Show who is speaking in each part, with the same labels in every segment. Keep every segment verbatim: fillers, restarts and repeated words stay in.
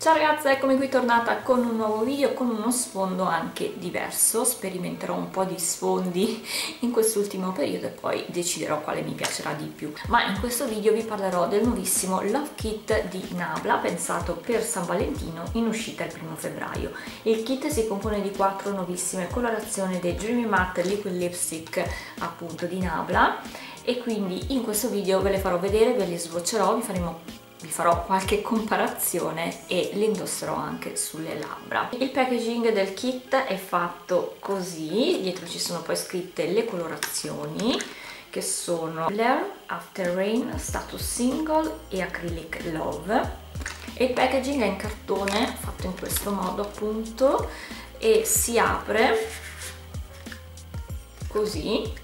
Speaker 1: Ciao ragazze, eccomi qui tornata con un nuovo video con uno sfondo anche diverso. Sperimenterò un po' di sfondi in quest'ultimo periodo e poi deciderò quale mi piacerà di più. Ma in questo video vi parlerò del nuovissimo Love Kit di Nabla, pensato per San Valentino, in uscita il primo febbraio. Il kit si compone di quattro nuovissime colorazioni dei Dreamy Matte Liquid Lipstick, appunto di Nabla, e quindi in questo video ve le farò vedere, ve le swatcherò, vi faremo vi farò qualche comparazione e le indosserò anche sulle labbra. Il packaging del kit è fatto così, dietro ci sono poi scritte le colorazioni che sono Blair, After Rain, Status Single e Acrylic Love, e il packaging è in cartone fatto in questo modo appunto e si apre così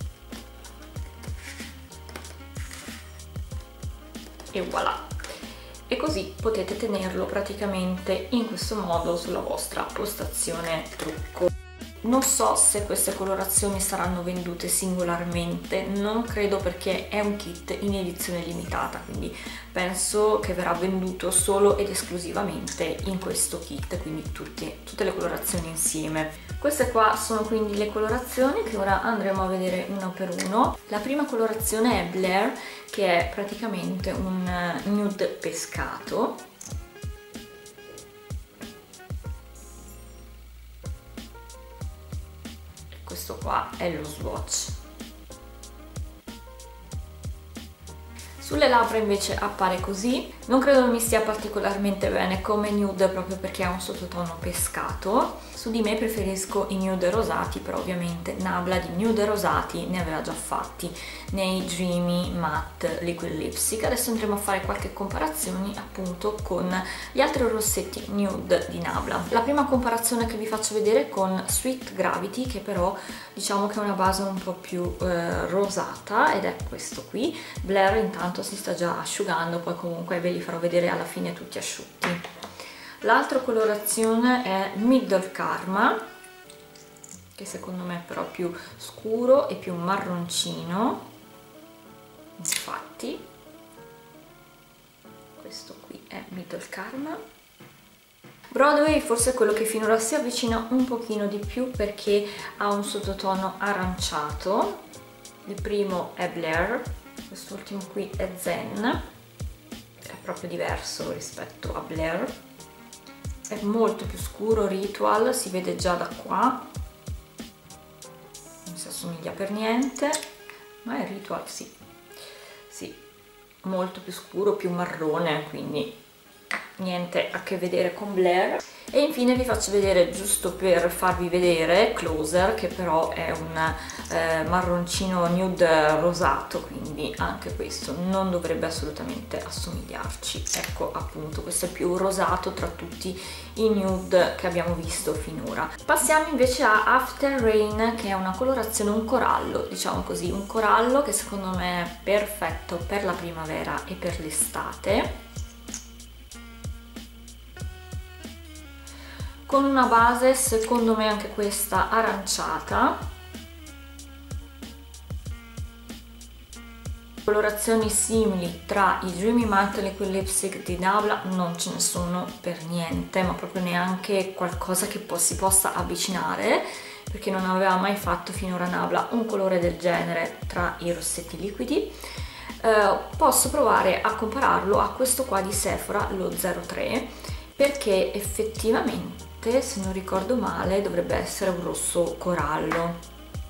Speaker 1: e voilà, e così potete tenerlo praticamente in questo modo sulla vostra postazione trucco. Non so se queste colorazioni saranno vendute singolarmente, non credo, perché è un kit in edizione limitata, quindi penso che verrà venduto solo ed esclusivamente in questo kit, quindi tutti, tutte le colorazioni insieme. Queste qua sono quindi le colorazioni che ora andremo a vedere uno per uno. La prima colorazione è Blair, che è praticamente un nude pescato. Questo qua è lo swatch. Sulle labbra invece appare così. Non credo mi stia particolarmente bene come nude, proprio perché ha un sottotono pescato. Su di me preferisco i nude rosati, però ovviamente Nabla di nude rosati ne aveva già fatti nei Dreamy Matte Liquid Lipstick. Adesso andremo a fare qualche comparazione appunto con gli altri rossetti nude di Nabla. La prima comparazione che vi faccio vedere è con Sweet Gravity, che però diciamo che è una base un po' più eh, rosata, ed è questo qui. Blair intanto si sta già asciugando, poi comunque ve li farò vedere alla fine tutti asciutti. L'altra colorazione è Middle Karma, che secondo me è però più scuro e più marroncino, infatti questo qui è Middle Karma. Broadway forse è quello che finora si avvicina un pochino di più perché ha un sottotono aranciato. Il primo è Blair, quest'ultimo qui è Zen, è proprio diverso rispetto a Blair. È molto più scuro. Ritual si vede già da qua, non si assomiglia per niente, ma è Ritual, sì, sì, molto più scuro, più marrone, quindi niente a che vedere con Blair. E infine vi faccio vedere, giusto per farvi vedere, Closer, che però è un eh, marroncino nude rosato, quindi anche questo non dovrebbe assolutamente assomigliarci. Ecco appunto, questo è più rosato tra tutti i nude che abbiamo visto finora. Passiamo invece a After Rain, che è una colorazione, un corallo, diciamo così, un corallo che secondo me è perfetto per la primavera e per l'estate, con una base secondo me anche questa aranciata. Colorazioni simili tra i Dreamy Matte Liquid Lipstick di Nabla non ce ne sono per niente, ma proprio neanche qualcosa che po si possa avvicinare, perché non aveva mai fatto finora Nabla un colore del genere tra i rossetti liquidi. Eh, posso provare a compararlo a questo qua di Sephora, lo zero tre, perché effettivamente, se non ricordo male, dovrebbe essere un rosso corallo.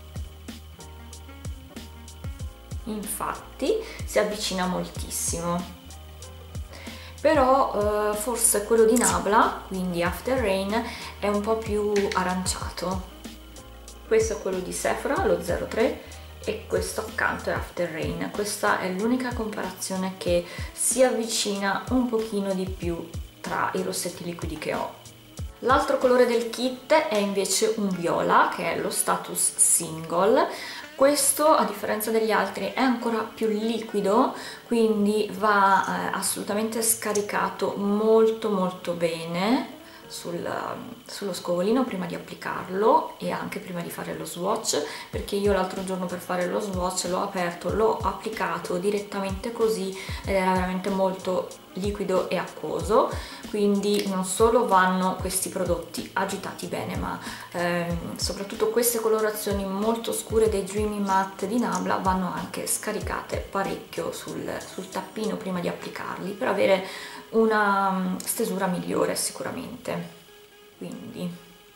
Speaker 1: Infatti si avvicina moltissimo, però eh, forse quello di Nabla, quindi After Rain, è un po' più aranciato. Questo è quello di Sephora, lo zero tre, e questo accanto è After Rain. Questa è l'unica comparazione che si avvicina un pochino di più tra i rossetti liquidi che ho. L'altro colore del kit è invece un viola, che è lo Status Single. Questo, a differenza degli altri, è ancora più liquido, quindi va eh, assolutamente scaricato molto molto bene sul, sullo scovolino prima di applicarlo e anche prima di fare lo swatch, perché io l'altro giorno per fare lo swatch l'ho aperto, l'ho applicato direttamente così ed era veramente molto liquido e acquoso, quindi non solo vanno questi prodotti agitati bene, ma ehm, soprattutto queste colorazioni molto scure dei Dreamy Matte di Nabla vanno anche scaricate parecchio sul, sul tappino prima di applicarli per avere una stesura migliore sicuramente. Quindi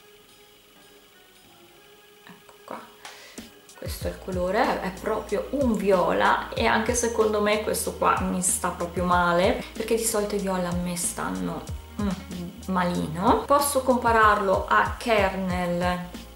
Speaker 1: ecco qua, questo è il colore, è proprio un viola e anche secondo me questo qua mi sta proprio male, perché di solito i viola a me stanno mm, malino. Posso compararlo a Kernel,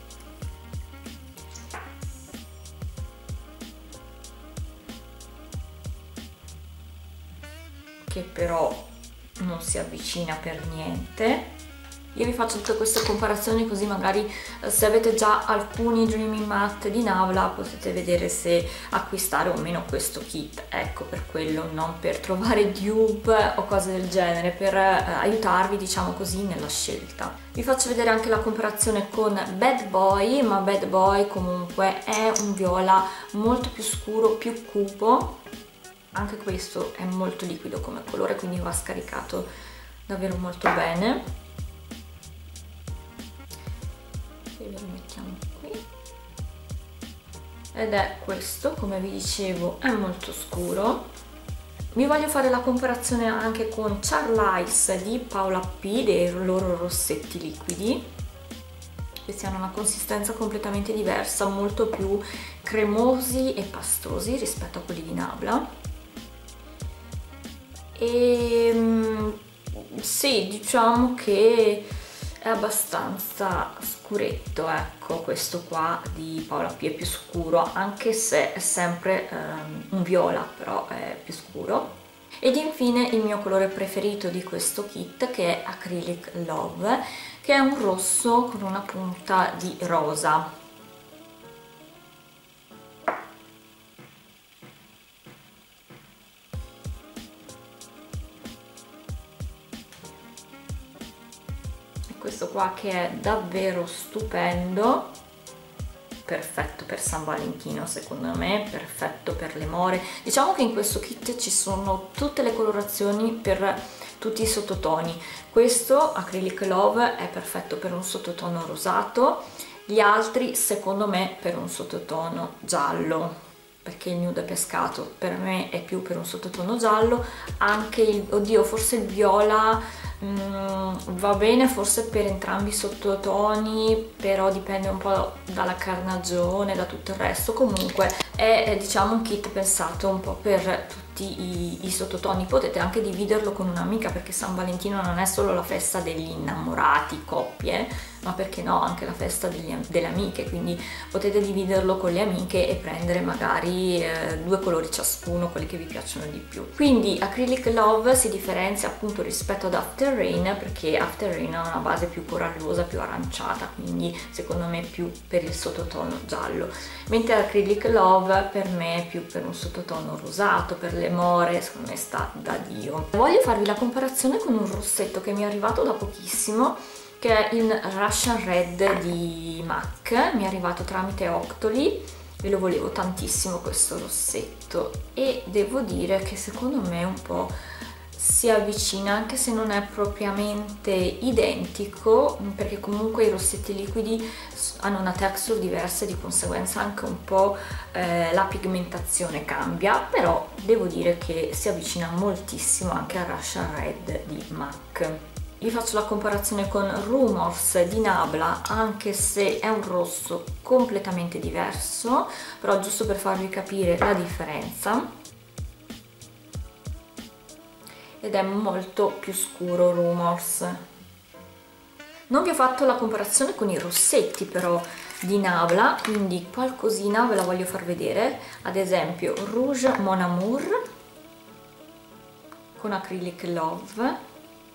Speaker 1: che però non si avvicina per niente. Io vi faccio tutte queste comparazioni così magari se avete già alcuni Dreamy Matte di Nabla potete vedere se acquistare o meno questo kit. Ecco, per quello, non per trovare dupe o cose del genere, per eh, aiutarvi, diciamo così, nella scelta. Vi faccio vedere anche la comparazione con Bad Boy, ma Bad Boy comunque è un viola molto più scuro, più cupo. Anche questo è molto liquido come colore, quindi va scaricato davvero molto bene. E lo mettiamo qui. Ed è questo, come vi dicevo, è molto scuro. Vi voglio fare la comparazione anche con Charlize di Paola P, dei loro rossetti liquidi. Questi hanno una consistenza completamente diversa, molto più cremosi e pastosi rispetto a quelli di Nabla. E sì, diciamo che è abbastanza scuretto, ecco, questo qua di Paola P è più scuro, anche se è sempre um, un viola, però è più scuro. Ed infine il mio colore preferito di questo kit, che è Acrylic Love, che è un rosso con una punta di rosa. Questo qua che è davvero stupendo, perfetto per San Valentino secondo me, perfetto per le more. Diciamo che in questo kit ci sono tutte le colorazioni per tutti i sottotoni. Questo Acrylic Love è perfetto per un sottotono rosato, gli altri secondo me per un sottotono giallo, perché il nude pescato per me è più per un sottotono giallo. Anche il, oddio, forse il viola Mm, va bene forse per entrambi i sottotoni, però dipende un po' dalla carnagione, da tutto il resto. Comunque è, è diciamo un kit pensato un po' per tutti i, i sottotoni. Potete anche dividerlo con un'amica, perché San Valentino non è solo la festa degli innamorati, coppie, ma perché no, anche la festa degli, delle amiche, quindi potete dividerlo con le amiche e prendere magari eh, due colori ciascuno, quelli che vi piacciono di più. Quindi Acrylic Love si differenzia appunto rispetto ad After Rain, perché After Rain ha una base più corallosa, più aranciata, quindi secondo me più per il sottotono giallo, mentre Acrylic Love per me è più per un sottotono rosato, per le more, secondo me sta da Dio. Voglio farvi la comparazione con un rossetto che mi è arrivato da pochissimo, che è il Russian Red di MAC, mi è arrivato tramite Octoly e lo volevo tantissimo questo rossetto, e devo dire che secondo me un po' si avvicina, anche se non è propriamente identico, perché comunque i rossetti liquidi hanno una texture diversa e di conseguenza anche un po' eh, la pigmentazione cambia, però devo dire che si avvicina moltissimo anche al Russian Red di MAC. Vi faccio la comparazione con Rumors di Nabla, anche se è un rosso completamente diverso, però giusto per farvi capire la differenza. Ed è molto più scuro Rumors. Non vi ho fatto la comparazione con i rossetti però di Nabla, quindi qualcosina ve la voglio far vedere. Ad esempio Rouge Mon Amour con Acrylic Love.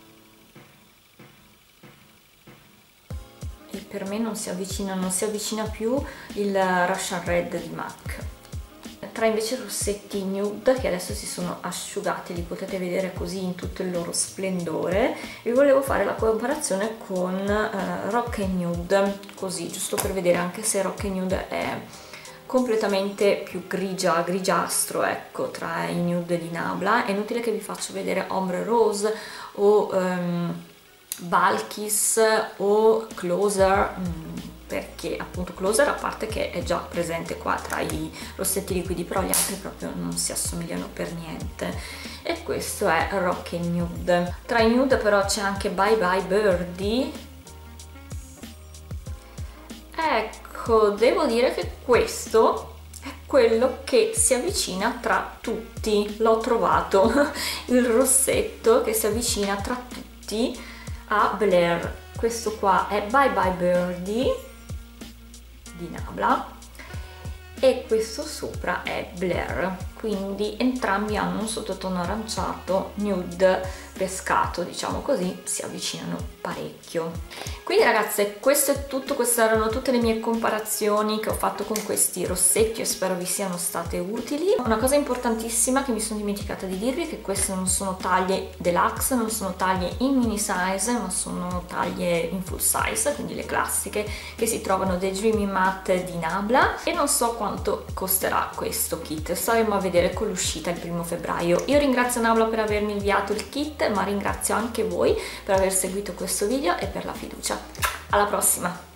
Speaker 1: E per me non si avvicina, non si avvicina più il Russian Red di MAC. tra invece i rossetti nude che adesso si sono asciugati, li potete vedere così in tutto il loro splendore. Vi volevo fare la comparazione con uh, Rock and Nude, così giusto per vedere, anche se Rock and Nude è completamente più grigia, grigiastro, ecco, tra i nude di Nabla. È inutile che vi faccio vedere Ombre Rose o um, Balkis o Closer, um, perché appunto Closer, a parte che è già presente qua tra i rossetti liquidi, però gli altri proprio non si assomigliano per niente. E questo è Rock and Nude. Tra i nude però c'è anche Bye Bye Birdie. Ecco, devo dire che questo è quello che si avvicina tra tutti. L'ho trovato, il rossetto che si avvicina tra tutti a Blair. Questo qua è Bye Bye Birdie di Nabla e questo sopra è Blair, quindi entrambi hanno un sottotono aranciato, nude pescato, diciamo così, si avvicinano parecchio. Quindi ragazze, questo è tutto, queste erano tutte le mie comparazioni che ho fatto con questi rossetti e spero vi siano state utili. Una cosa importantissima che mi sono dimenticata di dirvi è che queste non sono taglie deluxe, non sono taglie in mini size, ma sono taglie in full size, quindi le classiche che si trovano dai Dreamy Matte di Nabla, e non so quanto costerà questo kit, staremo a vedere con l'uscita il primo febbraio. Io ringrazio Nabla per avermi inviato il kit, ma ringrazio anche voi per aver seguito questo video e per la fiducia. Alla prossima!